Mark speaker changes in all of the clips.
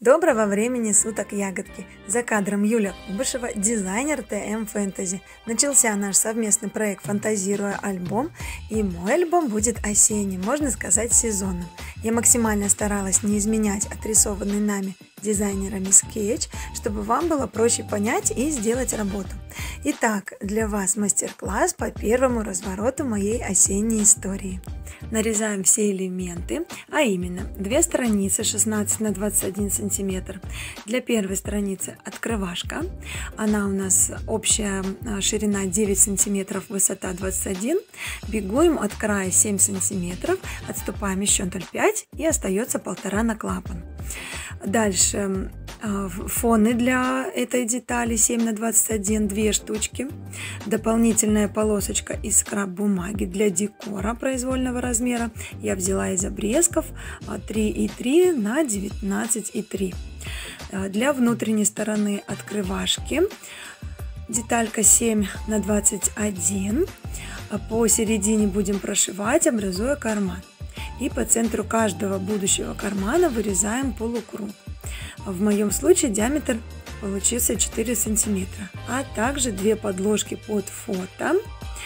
Speaker 1: Доброго времени суток, ягодки! За кадром Юля Кубышева, дизайнер ТМ Фэнтези. Начался наш совместный проект «Фантазируя альбом», и мой альбом будет осенним, можно сказать, сезонным. Я максимально старалась не изменять отрисованный нами дизайнерами скетч, чтобы вам было проще понять и сделать работу. Итак, для вас мастер-класс по первому развороту моей осенней истории. Нарезаем все элементы, а именно 2 страницы 16 на 21 сантиметр. Для первой страницы открывашка. Она у нас общая ширина 9 сантиметров, высота 21. Бегуем от края 7 сантиметров, отступаем еще 0,5 и остается 1,5 на клапан. Дальше фоны для этой детали 7 на 21, 2 штучки. Дополнительная полосочка из скраб-бумаги для декора произвольного размера. Я взяла из обрезков 3,3 на 19,3. Для внутренней стороны открывашки деталька 7 на 21. Посередине будем прошивать, образуя карман. И по центру каждого будущего кармана вырезаем полукруг. В моем случае диаметр получился 4 сантиметра, а также 2 подложки под фото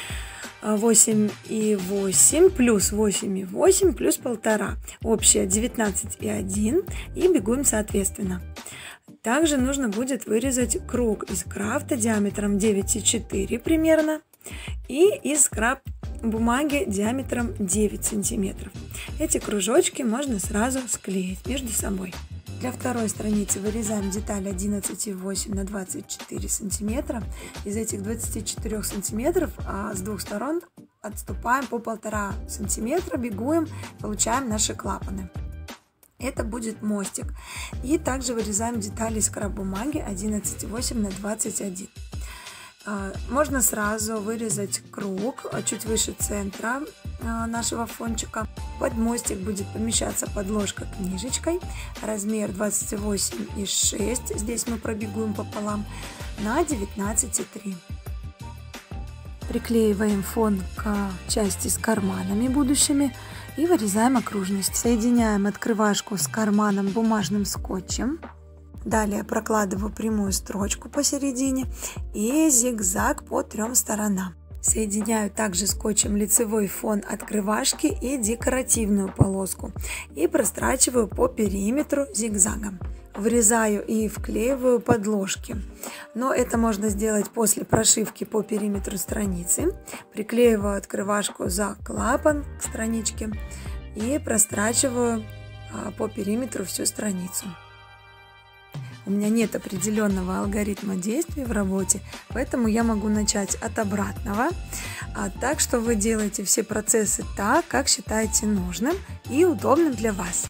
Speaker 1: 8,8 плюс 8,8 плюс 1,5, общая 19,1, и бегуем соответственно. Также нужно будет вырезать круг из крафта диаметром 9,4 примерно и из скраб бумаги диаметром 9 сантиметров. Эти кружочки можно сразу склеить между собой. Для второй страницы вырезаем деталь 11,8 на 24 сантиметра. Из этих 24 сантиметров с двух сторон отступаем по 1,5 сантиметра, бегуем, получаем наши клапаны. Это будет мостик. И также вырезаем детали скраб-бумаги 11,8 на 21. Можно сразу вырезать круг чуть выше центра нашего фончика. Под мостик будет помещаться подложка книжечкой, размер 28,6, здесь мы пробегуем пополам, на 19,3. Приклеиваем фон к части с карманами будущими и вырезаем окружность. Соединяем открывашку с карманом бумажным скотчем. Далее прокладываю прямую строчку посередине и зигзаг по 3 сторонам. Соединяю также скотчем лицевой фон открывашки и декоративную полоску и прострачиваю по периметру зигзагом. Вырезаю и вклеиваю подложки, но это можно сделать после прошивки по периметру страницы. Приклеиваю открывашку за клапан к страничке и прострачиваю по периметру всю страницу. У меня нет определенного алгоритма действий в работе, поэтому я могу начать от обратного. Так что вы делаете все процессы так, как считаете нужным и удобным для вас.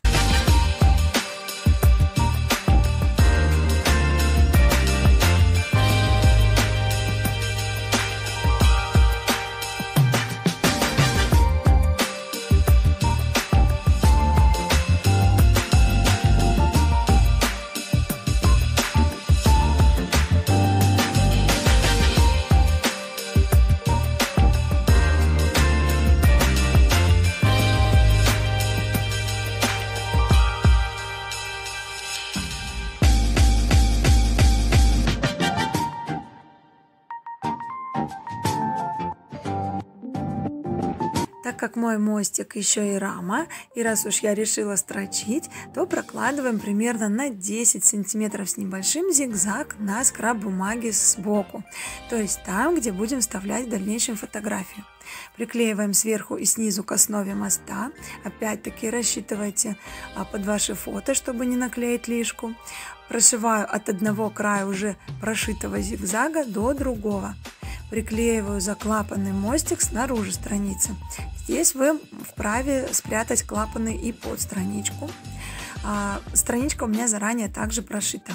Speaker 1: Так как мой мостик еще и рама, и раз уж я решила строчить, то прокладываем примерно на 10 сантиметров с небольшим зигзаг на скраб-бумаге сбоку, то есть там, где будем вставлять в дальнейшем фотографию. Приклеиваем сверху и снизу к основе моста. Опять-таки рассчитывайте под ваши фото, чтобы не наклеить лишку. Прошиваю от одного края уже прошитого зигзага до другого. Приклеиваю заклапанный мостик снаружи страницы. Здесь вы вправе спрятать клапаны и под страничку. Страничка у меня заранее также прошита.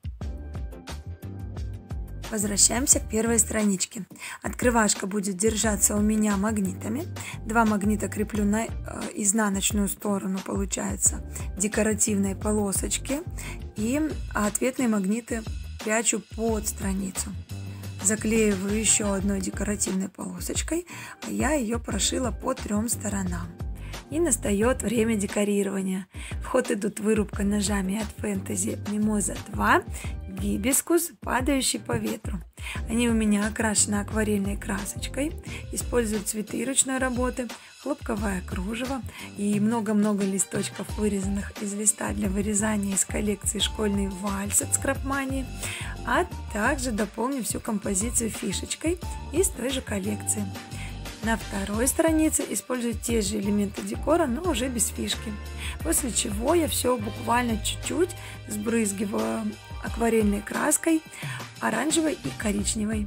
Speaker 1: Возвращаемся к первой страничке. Открывашка будет держаться у меня магнитами. 2 магнита креплю на изнаночную сторону, получается, декоративной полосочки. И ответные магниты прячу под страницу. Заклеиваю еще одной декоративной полосочкой, а я ее прошила по 3 сторонам. и настает время декорирования. В ход идут вырубка ножами от Fantasy Mimosa 2, гибискус, падающий по ветру. Они у меня окрашены акварельной красочкой, используют цветы ручной работы, хлопковое кружево и много-много листочков, вырезанных из листа для вырезания из коллекции «Школьный вальс» от Scrapmania, а также дополню всю композицию фишечкой из той же коллекции. На второй странице использую те же элементы декора, но уже без фишки. После чего я все буквально чуть-чуть сбрызгиваю акварельной краской оранжевой и коричневой.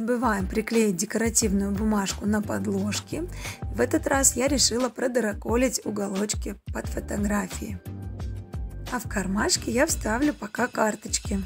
Speaker 1: забываем приклеить декоративную бумажку на подложки. В этот раз я решила продыроколить уголочки под фотографии. А в кармашке я вставлю пока карточки.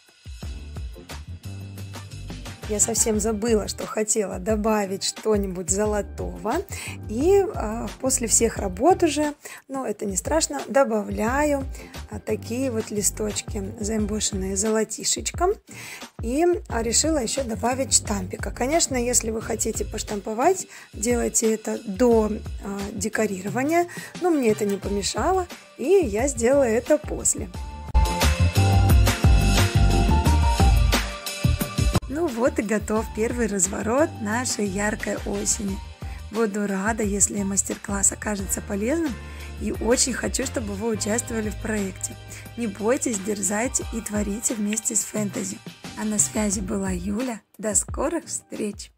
Speaker 1: Я совсем забыла, что хотела добавить что-нибудь золотого. И после всех работ уже, но это не страшно, добавляю такие вот листочки, заэмбошенные золотишечком. И решила еще добавить штампика. Конечно, если вы хотите поштамповать, делайте это до декорирования. Но мне это не помешало, и я сделала это после. Ну вот и готов первый разворот нашей яркой осени. Буду рада, если мастер-класс окажется полезным, и очень хочу, чтобы вы участвовали в проекте. Не бойтесь, дерзайте и творите вместе с фэнтези. А на связи была Юля. До скорых встреч!